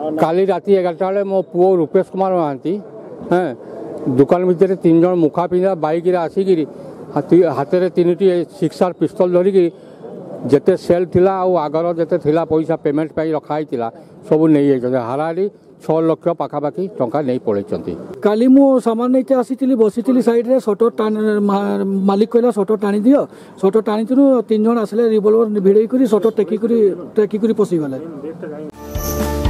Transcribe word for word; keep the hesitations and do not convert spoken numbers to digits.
काली राति एगारटा बेले मो पुओ रूपेश कुमार महांती हाँ दुकान भितर तीन जन मुखा पिंधा बाइक आसिक हाथ में तीन सिक्सार पिस्तल धरिकी जिते सेल थिला आ आगर जिते थिला पैसा पेमेंट पाई रखाई सब नहीं हाराहारी छह लक्ष पाखापाखि टंका नहीं पड़े। काली मु सामान नहीं आसी बसी साइड रे सटर टाण मालिक कहला सटर टाणी दियो सटर टाणी तीन जन आसले रिवॉल्वर भिड़े सटर टेकिक टेकिक पशिगले।